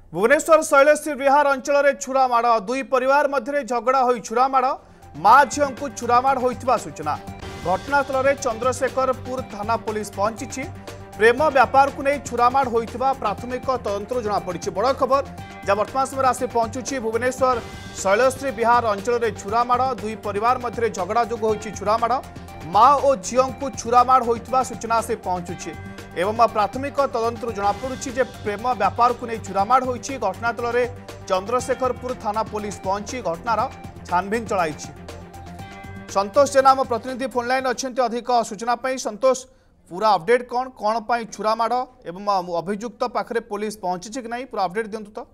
भुवनेश्वर शैलश्री विहार अंचल में छुरामाड़ दुई परिवार मध्य झगड़ा हो छुरामाड़ माँ झील को छुरामाड़ होता सूचना। घटनास्थल में चंद्रशेखरपुर थाना पुलिस पहुंची। प्रेम व्यापार को नहीं छुरामाड़ होता प्राथमिक तदंतर जमापड़ी। बड़ खबर जहाँ वर्तमान समय आसी पहुंचुची भुवनेश्वर शैलश्री विहार अंचल में छुरामाड़ दुई परिवार मध्य झगड़ा जोग हो छुरामाड़ माँ और झील को छुरामाड़ होता सूचना से पहुंचुची एवं प्राथमिक तदंतर जमापड़ी जे प्रेम व्यापार को नहीं छुरामाड़ होती। घटनास्थल में चंद्रशेखरपुर थाना पुलिस पहुंची घटनार छानबीन चलाई। संतोष जेना आम प्रतिनिधि फोन लाइन अच्छा अधिक सूचना पाई। संतोष पूरा अपडेट कौन कौन पाई छुरामाड़ एवं अभियुक्त पाखरे पुलिस पहुंची कि नहीं पूरा अपडेट दिंतु। तो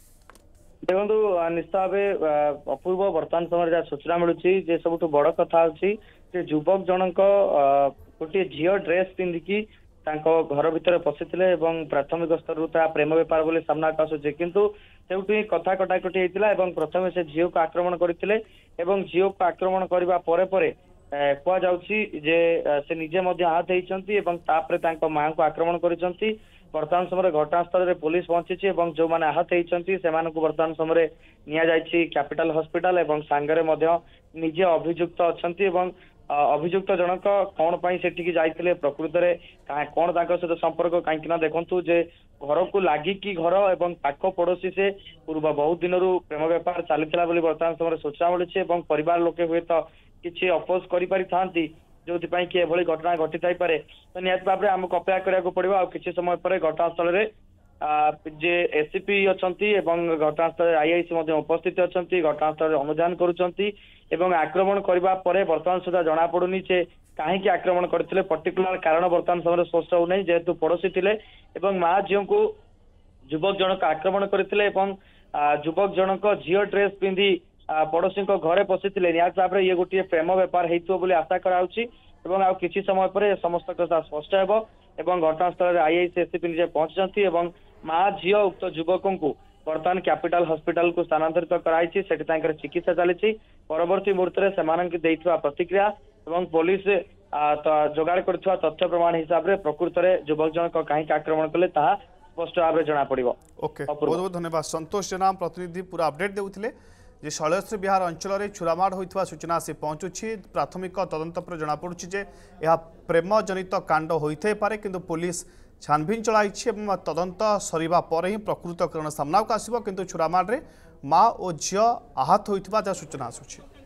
देखो निश्चित भाव अपूर्व बर्तमान समय जहाँ सूचना मिलूँ सब बड़ कथा युवक जनक गोटे झील ड्रेस पिंधिकी घर भितर पशिले प्राथमिक स्तर प्रेम बेपार बोली सामना आसूचे किंतु से कथा कटाकटी होता प्रथम से झील को आक्रमण करते झील को आक्रमण करने कहुच्छी जे से निजे आहत होती माँ को आक्रमण कर वर्तमान समय घटनास्थल में पुलिस पहुंची जो मैंने आहत होती से वर्तमान समय नि कैपिटल हॉस्पिटल सांगरे निजे अभियुक्त अच्छा अभियुक्त जनक कौन से जाइए प्रकृत में कौन सहित संपर्क कहीं देखु जे घर को लगिकी घर और पाख पड़ोशी से पूर्व बहुत दिन प्रेम व्यापार चलता वर्तमान समय सूचना मिली परिवार लोके हुए तो किसी अपोज कर जो कि एभली घटना घटी थाईपे तो निहत भाव में आमको अपेक्षा कराया पड़ो आ कि समय पर घटनास्थल में जे एससीपी अच्छा घटनास्थल आईआईसी उपस्थित अच्छा घटनास्थल अनुधान करुँच आक्रमण करने वर्तमान सुधा जना पड़ुनी जे कहीं आक्रमण करते पर्टिकुलर कारण वर्तमान समय स्पष्ट होना जेहेतु पड़ोशी थे माँ झील को युवक जनक आक्रमण करते युवक जनक झील ड्रेस पिंधि पड़ोशी घरे पशिले निहत भाव में ये गोटे प्रेम बेपार हो आशा करा किसी समय पर समस्त कथा स्पष्ट हो घटनास्थल में आईआईसी एससीपी निजे पहुंची माँ झील उक्त युवकों को बर्तमान कैपिटल हॉस्पिटल को स्थानांतरित कराई चिकित्सा चली परवर्ती मुहूर्त में प्रतिक्रिया पुलिस जोगाड़ कर तथ्य प्रमाण हिसाब से प्रकृत में युवक जनक कहीं आक्रमण कले स्पष्ट भाव में जना पड़ो। ओके बहुत बहुत धन्यवाद संतोष जेना प्रतिनिधि पूरा अपडेट देउथिले जे शैलश्री विहार अंचल में छुरामाड़ होता सूचना से पहुंचुछि। प्राथमिक तदंत पर जमापड़ी जे यह प्रेम जनित कांड होइथे पारे किंतु पुलिस छानबीन चलाई तदंत सरिबा पर ही प्रकृत कारण सामना को आसिबो किंतु छुरामाड़ रे माँ और झील आहत होइथिबा सूचना आसुछि।